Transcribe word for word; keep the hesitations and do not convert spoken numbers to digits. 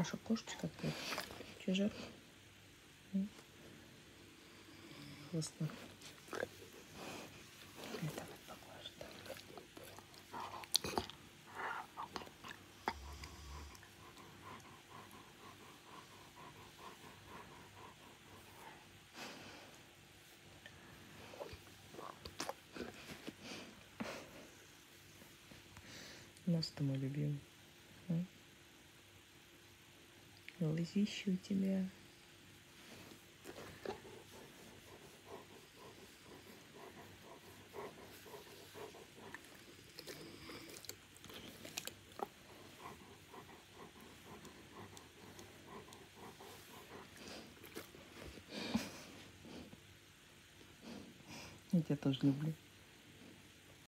наша кошечка какая-то. Че жарко? Вкусно. Это вот поглажу так. Нос-то мой любимый. Глазище у тебя. Я тебя тоже люблю.